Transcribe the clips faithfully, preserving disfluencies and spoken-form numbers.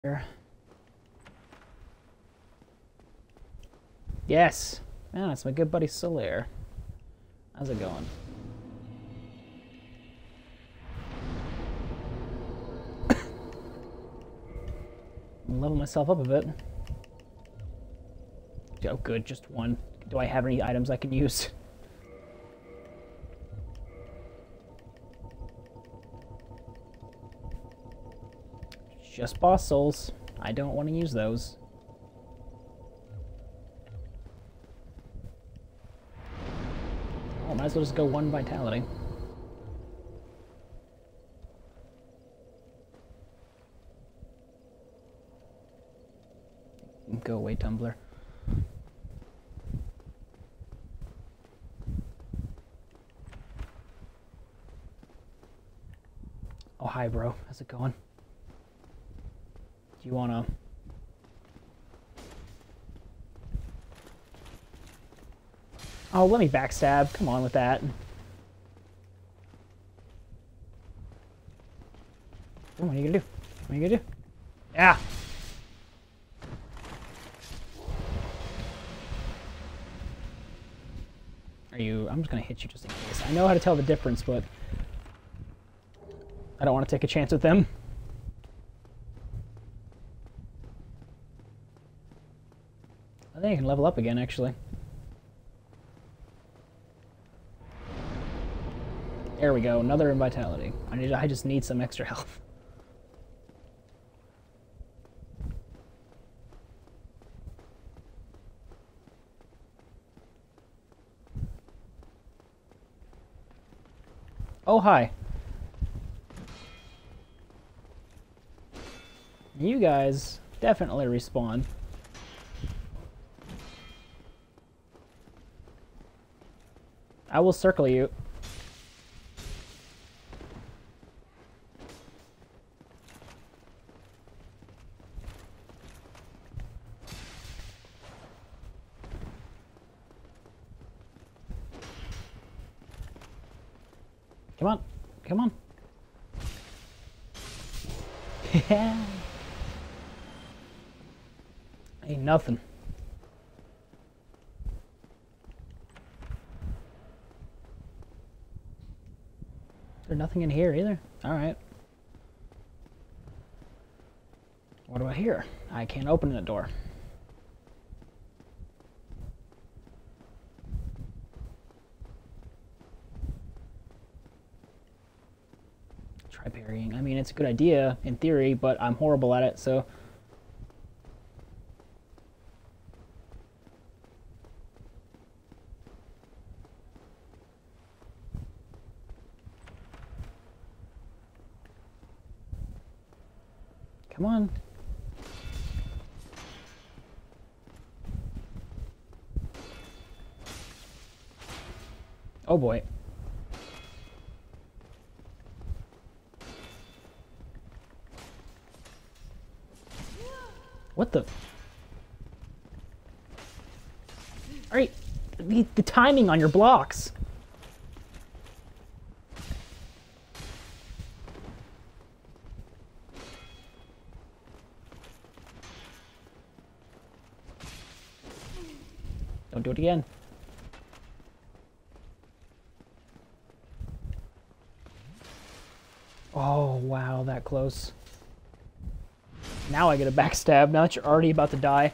Here. Yes! Man, it's my good buddy Solaire. How's it going? I'm leveling myself up a bit. Oh good, just one. Do I have any items I can use? Just boss souls. I don't want to use those. Oh, might as well just go one vitality. Go away, Tumbler. Oh, hi, bro. How's it going? Do you wanna... Oh, let me backstab. Come on with that. Oh, what are you gonna do? What are you gonna do? Yeah! Are you... I'm just gonna hit you just in case. I know how to tell the difference, but... I don't want to take a chance with them. I think I can level up again, actually. There we go, another vitality. I need, I just need some extra health. Oh, hi. You guys definitely respawn. I will circle you. Come on, come on. Yeah. Ain't nothing. There's nothing in here either. All right. What do I hear? I can't open the door. Try parrying. I mean, it's a good idea in theory, but I'm horrible at it, so... Come on. Oh boy. What the? Alright, the, the timing on your blocks. Don't do it again. Oh, wow, that close. Now I get a backstab, now that you're already about to die.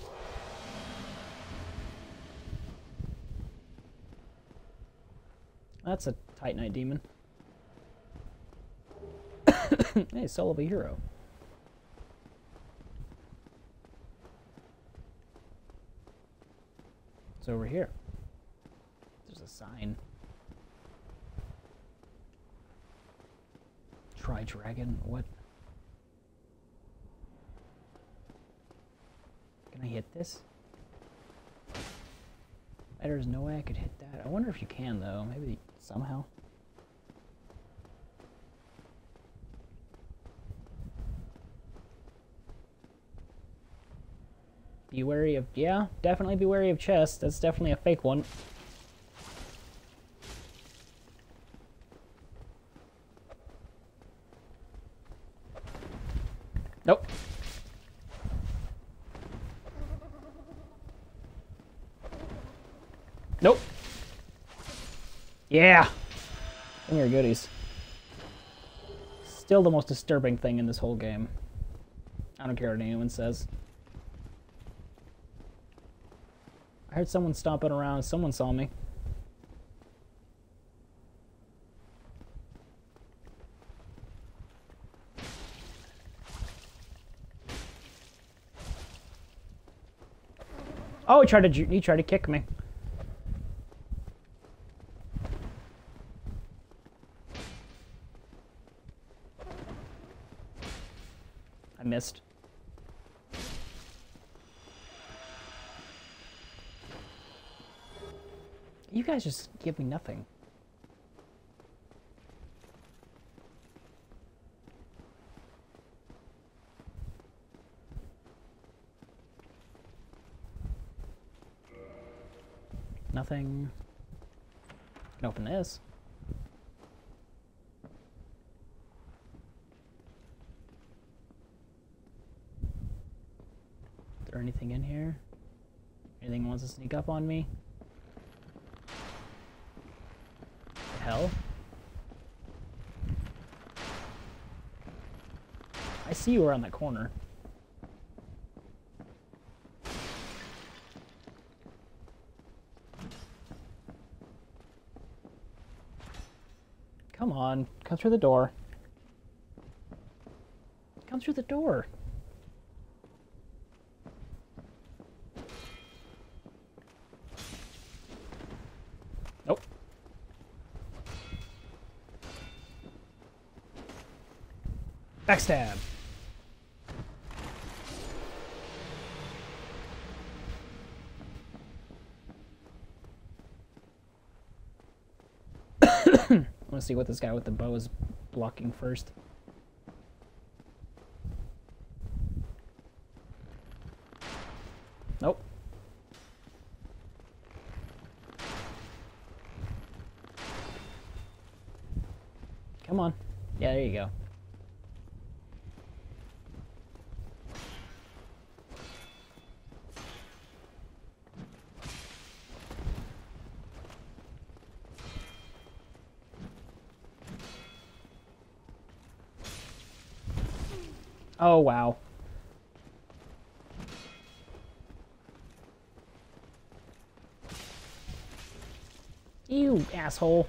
That's a Titanite demon. Hey, soul of a hero. It's over here. There's a sign. Try dragon. What? Can I hit this? There's no way I could hit that. I wonder if you can though. Maybe somehow. Be wary of, yeah, definitely be wary of chests. That's definitely a fake one. Nope. Nope. Yeah. Bring your goodies. Still the most disturbing thing in this whole game. I don't care what anyone says. I heard someone stomping around. Someone saw me. Oh, he tried to he tried to kick me. I missed. You guys just give me nothing. Nothing. Can open this. Is there anything in here? Anything wants to sneak up on me? The hell? I see you around that corner. Come on, come through the door. Come through the door. Nope. Backstab. I want to see what this guy with the bow is blocking first. Nope. Come on. Yeah, there you go. Oh, wow. You asshole.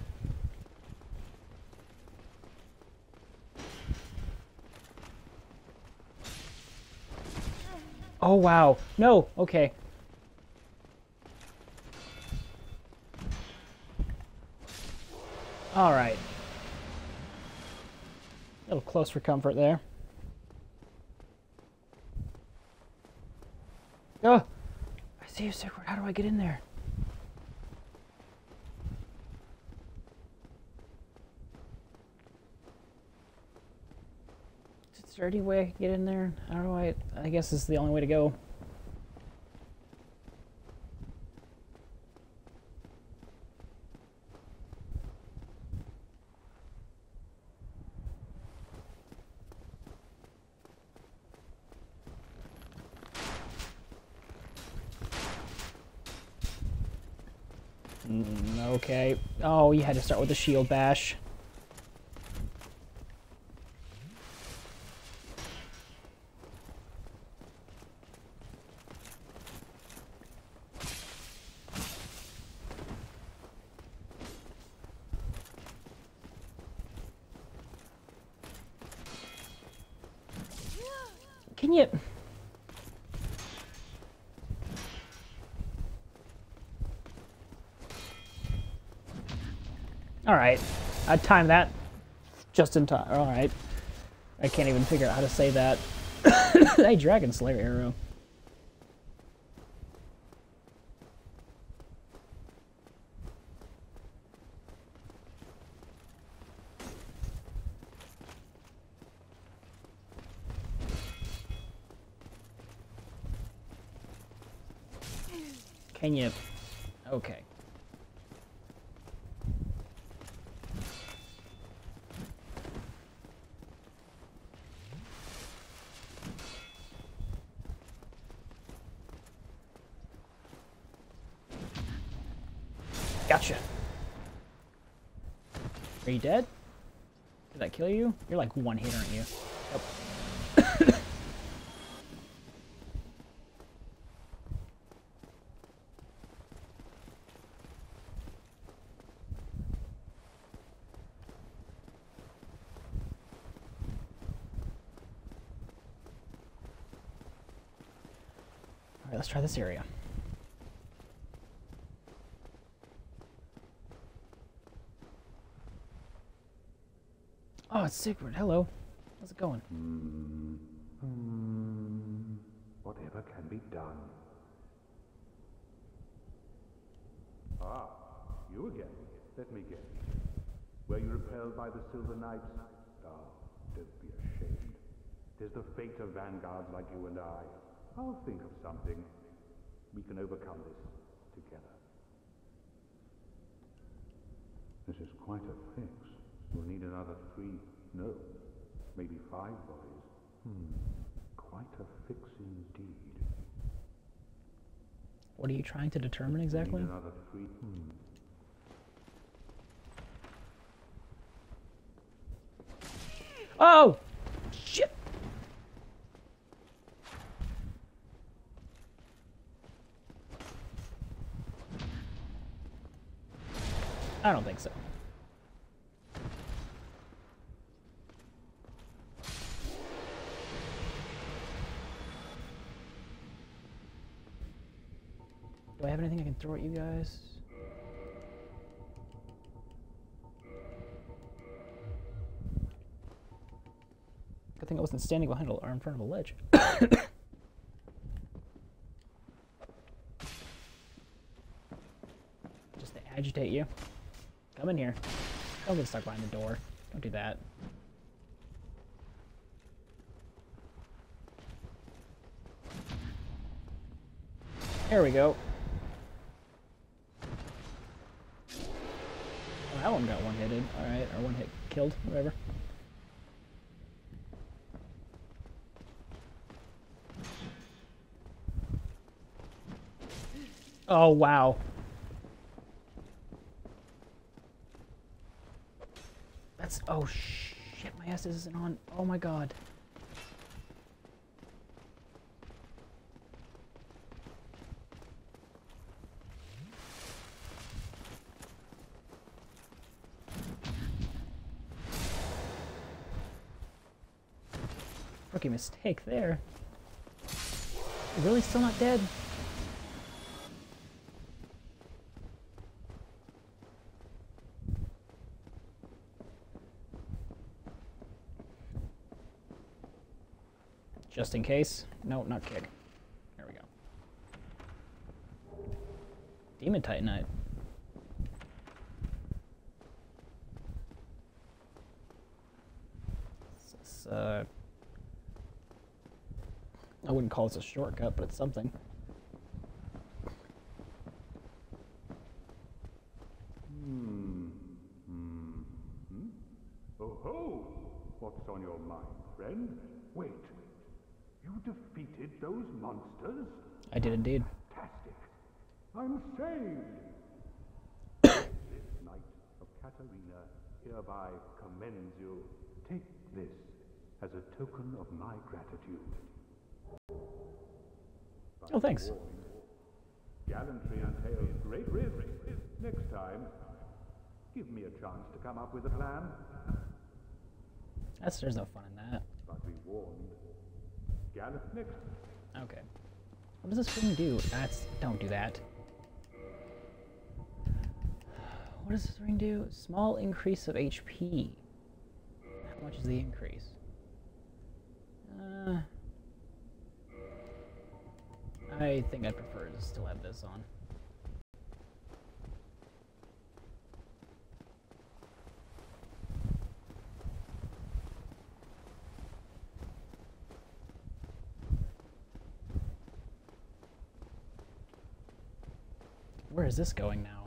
Oh, wow. No, okay. All right. A little close for comfort there. Oh, I see you, Sigward. How do I get in there? Is there any way I can get in there? How do I? I guess this is the only way to go. Mm, okay. Oh, you had to start with the shield bash. Can you... Alright. I timed that just in time. Alright. I can't even figure out how to say that. Hey, Dragon Slayer arrow. Can you... Okay. Gotcha. Are you dead? Did that kill you? You're like one hit, aren't you? Yep. Alright, let's try this area. Oh, it's Sigurd. Hello. How's it going? Hmm. Hmm. Whatever can be done. Ah, you again. Let me guess. Were you repelled by the Silver Knights? Oh, don't be ashamed. Tis the fate of vanguards like you and I. I'll think of something. We can overcome this together. This is quite a fix. We'll need another three, no, maybe five bodies. Hmm, quite a fix indeed. What are you trying to determine exactly? We'll need another three, hmm. Oh! Shit! I don't think so. Do I have anything I can throw at you guys? Good thing I wasn't standing behind a, or in front of a ledge. Just to agitate you. Come in here. Don't get stuck behind the door. Don't do that. There we go. Oh, that one got one-hitted. Alright, or one hit killed, whatever. Oh, wow. That's... Oh, shit, my ass isn't on. Oh, my God. Rookie mistake there. You're really still not dead? Just in case. No, not kick. There we go. Demon Titanite. This is, uh... I wouldn't call this a shortcut, but it's something. Hmm. Hmm. Hmm? Oh ho! What's on your mind, friend? Wait. You defeated those monsters? I did indeed. Fantastic. I'm saved. This Knight of Katarina hereby commends you. Take this as a token of my gratitude. Oh, thanks. Gallantry entails great risk. Next time, give me a chance to come up with a plan. That's, there's no fun in that. But be warned. Gallant next. Okay. What does this ring do? That's... Don't do that. What does this ring do? Small increase of H P. How much is the increase? Uh... I think I'd prefer to still have this on. Where is this going now?